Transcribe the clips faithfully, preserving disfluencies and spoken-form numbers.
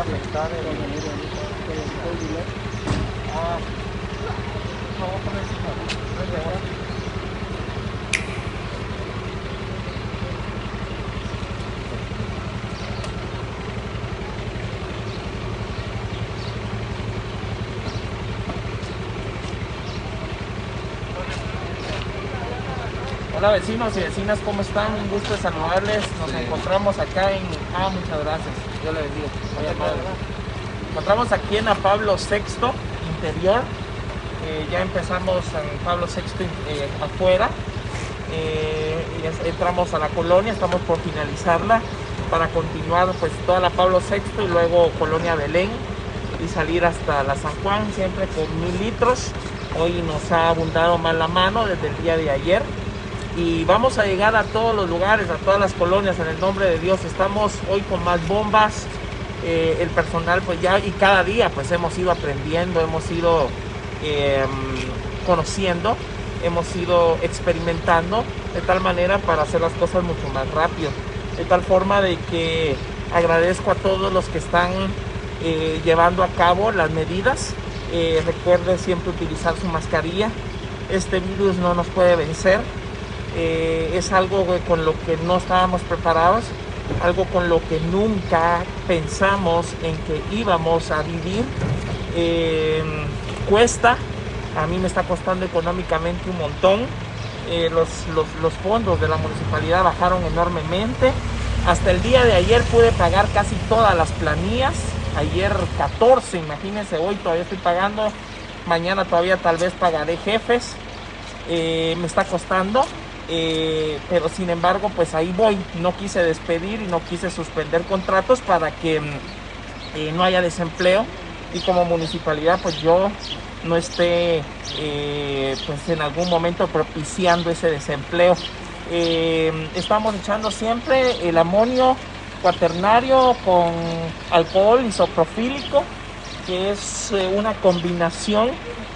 afectar el... Ah, por favor, con eso, no. Hola vecinos y vecinas, ¿cómo están? Un gusto de saludarles. Nos sí. encontramos acá en... Ah, muchas gracias. Yo le bendiga. Nos encontramos aquí en la Pablo sexto interior. Eh, ya empezamos en Pablo sexto eh, afuera. Eh, y entramos a la colonia, estamos por finalizarla para continuar pues toda la Pablo sexto y luego Colonia Belén y salir hasta la San Juan, siempre con mil litros. Hoy nos ha abundado más la mano desde el día de ayer. Y vamos a llegar a todos los lugares, a todas las colonias en el nombre de Dios. Estamos hoy con más bombas, eh, el personal pues ya, y cada día pues hemos ido aprendiendo, hemos ido eh, conociendo, hemos ido experimentando de tal manera para hacer las cosas mucho más rápido. De tal forma de que agradezco a todos los que están eh, llevando a cabo las medidas. Eh, recuerden siempre utilizar su mascarilla. Este virus no nos puede vencer. Eh, es algo con lo que no estábamos preparados, algo con lo que nunca pensamos en que íbamos a vivir. Eh, cuesta, a mí me está costando económicamente un montón. Eh, los, los, los fondos de la municipalidad bajaron enormemente. Hasta el día de ayer pude pagar casi todas las planillas. Ayer catorce, imagínense, hoy todavía estoy pagando. Mañana todavía tal vez pagaré jefes. Eh, me está costando. Eh, pero sin embargo pues ahí voy, no quise despedir y no quise suspender contratos para que eh, no haya desempleo y como municipalidad pues yo no esté eh, pues en algún momento propiciando ese desempleo. Eh, estamos echando siempre el amonio cuaternario con alcohol isopropílico, que es eh, una combinación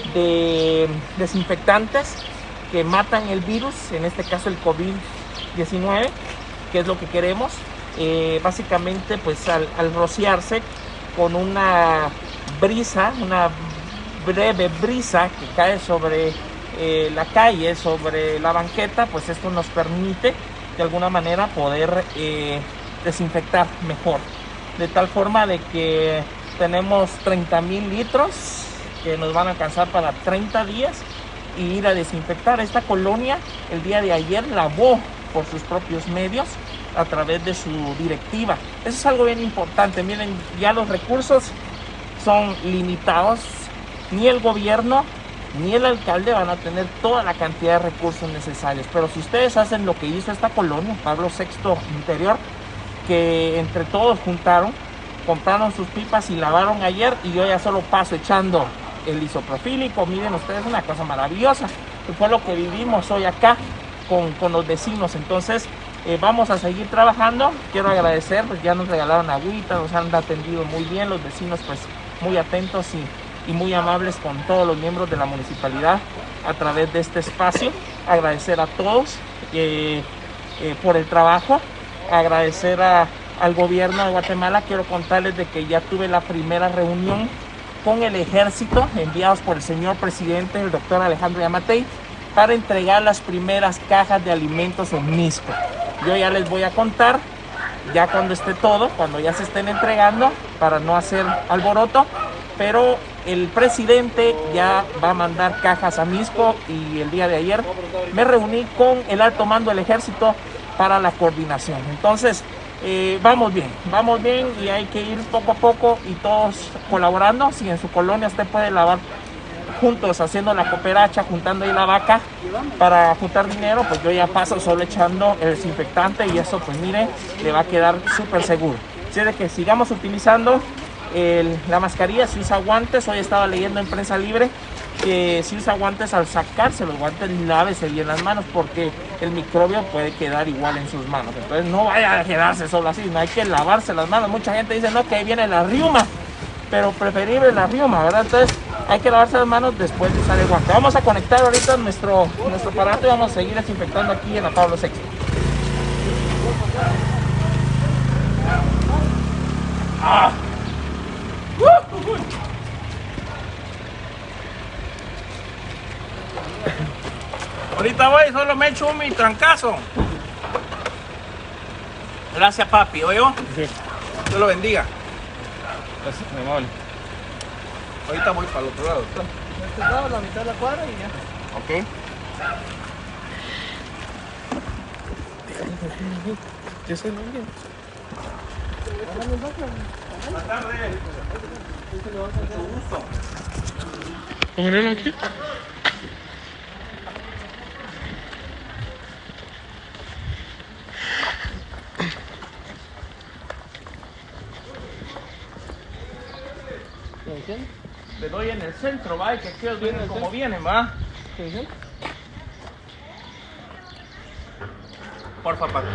de desinfectantes que matan el virus, en este caso el COVID diecinueve, que es lo que queremos. Eh, básicamente pues al, al rociarse con una brisa, una breve brisa que cae sobre eh, la calle, sobre la banqueta, pues esto nos permite de alguna manera poder eh, desinfectar mejor, de tal forma de que tenemos treinta mil litros que nos van a alcanzar para treinta días y ir a desinfectar. Esta colonia el día de ayer lavó por sus propios medios a través de su directiva. Eso es algo bien importante. Miren, ya los recursos son limitados. Ni el gobierno ni el alcalde van a tener toda la cantidad de recursos necesarios. Pero si ustedes hacen lo que hizo esta colonia, Pablo sexto interior, que entre todos juntaron, compraron sus pipas y lavaron ayer, y yo ya solo paso echando el isopropílico. Miren ustedes, una cosa maravillosa, que fue lo que vivimos hoy acá con, con los vecinos. Entonces eh, vamos a seguir trabajando. Quiero agradecer, pues ya nos regalaron agüita, nos han atendido muy bien los vecinos, pues muy atentos y, y muy amables con todos los miembros de la municipalidad a través de este espacio. Agradecer a todos eh, eh, por el trabajo, agradecer a, al gobierno de Guatemala. Quiero contarles de que ya tuve la primera reunión con el ejército, enviados por el señor presidente, el doctor Alejandro Yamatei, para entregar las primeras cajas de alimentos en Mixco. Yo ya les voy a contar, ya cuando esté todo, cuando ya se estén entregando, para no hacer alboroto, pero el presidente ya va a mandar cajas a Mixco, y el día de ayer me reuní con el alto mando del ejército para la coordinación. Entonces, Eh, vamos bien, vamos bien, y hay que ir poco a poco y todos colaborando. Si en su colonia usted puede lavar juntos, haciendo la cooperacha, juntando ahí la vaca para juntar dinero, pues yo ya paso solo echando el desinfectante, y eso pues mire, le va a quedar súper seguro. Así de que sigamos utilizando el, la mascarilla. Si usa guantes, hoy estaba leyendo en Prensa Libre que si usa guantes, al sacarse los guantes, lávese bien las manos, porque el microbio puede quedar igual en sus manos. Entonces no vaya a quedarse solo así, no hay que lavarse las manos. Mucha gente dice, no, que ahí viene la riuma, pero preferible la riuma, ¿verdad? Entonces hay que lavarse las manos después de usar el guante. Vamos a conectar ahorita nuestro, nuestro aparato y vamos a seguir desinfectando aquí en la Pablo sexto. Ah. Ahorita voy, solo me echo un mi trancazo. Gracias, papi, ¿oye? Sí. Dios lo bendiga. Gracias, muy amable. Ahorita voy para el otro lado. Este lado, la mitad de la cuadra y ya. Ok. ¿Qué es el nombre? Buenas tardes. Mucho gusto. ¿Ponerlo aquí? Le doy en el centro, va, y que aquellos vienen como vienen, va. Porfa, papi.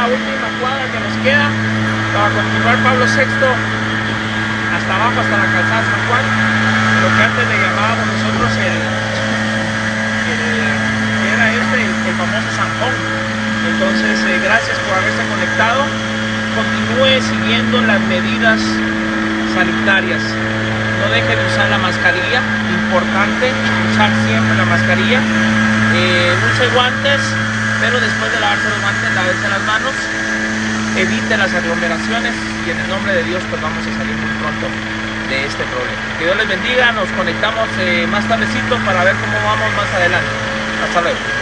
la última cuadra que nos queda para continuar Pablo sexto hasta abajo, hasta la calzada San Juan, lo que antes le llamábamos nosotros el, el era este, el, el famoso Sanjón. Entonces, eh, gracias por haberse conectado. Continúe siguiendo las medidas sanitarias. No deje de usar la mascarilla, importante usar siempre la mascarilla. Eh, use guantes, pero después de lavarse los guantes, lávese las manos. Evite las aglomeraciones y en el nombre de Dios pues vamos a salir muy pronto de este problema. Que Dios les bendiga, nos conectamos eh, más tardecito para ver cómo vamos más adelante. Hasta luego.